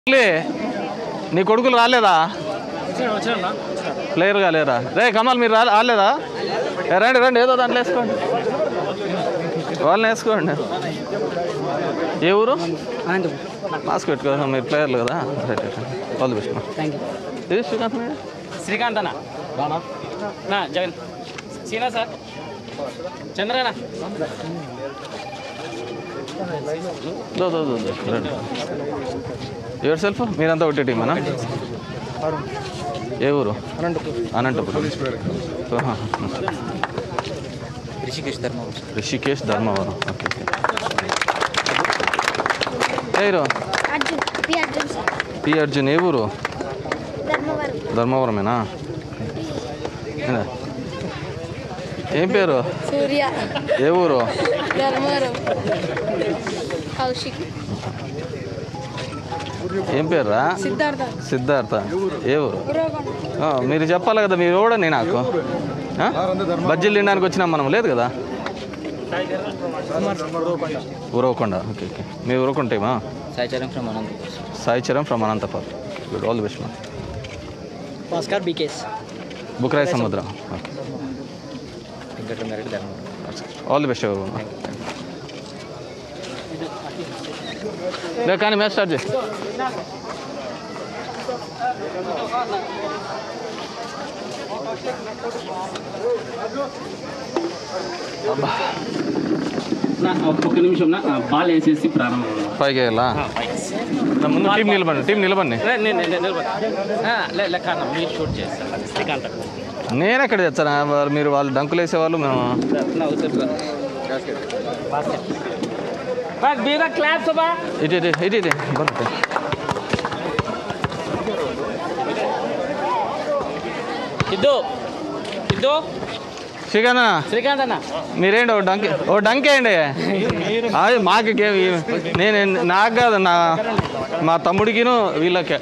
నీ కొడుకులు రాలేదా? ప్లేయర్ కాలేరా? రే కమల్ మీరు రాలేదా? రండి రండి, ఏదో దాంట్లో వేసుకోండి, వాళ్ళని వేసుకోండి. ఏ ఊరు? మాస్క్ పెట్టుకో, మీరు ప్లేయర్లు కదా. All the best. ఇది శ్రీకాంత్ మీద శ్రీకాంత్ అన్న జగన్ సీనా సార్ చంద్రనా ఎవరి సెల్ఫ్ మీరంతా ఒకటే టీమేనా? ఏ ఊరు? Anantapuram. Rishikesh Dharmavaram. Okay okay. Hero P Arjun. ఏ ఊరు? ధర్మవరమేనా? ఏం పేరు? సూర్య. ఏ ఊరు? ధర్మవరం. కౌశిక్. ఏం పేరురా? సిద్ధార్థ. సిద్ధార్థ. ఏ ఊరు? మీరు చెప్పాలి కదా, మీరు కూడా నేను నాకు బజ్జీలు తినడానికి వచ్చినాం మనం, లేదు కదా? ఉరవకొండ. Okay okay. మీ ఉరవకొండ టీమా? Saicharan from Anantapuram. Good, all the best. Bhaskar BKS Bukkaraya Samudram. All the best ఎవరు. కానీ మ్యాచ్ స్టార్ట్ చేయి. ఒక్క నిమిషం బాల్ వేసేసి ప్రారంభం పైకి వెళ్ళా. ముందు టీం నిలబండి. మీరు షూట్ చేస్తారు శ్రీకాంత్. నేను ఎక్కడ తెచ్చాను? మీరు వాళ్ళు డంకులు వేసేవాళ్ళు, మేము ఇటు ఇటు ఇటు ఇటు బರುತ್ತೆ. శ్రీకాంత్ అన్న మీరేంటి ఓ డంక్ వేయండి. అది మాకు నేను నాకు కాదు, మా తమ్ముడికిను వీళ్ళకే.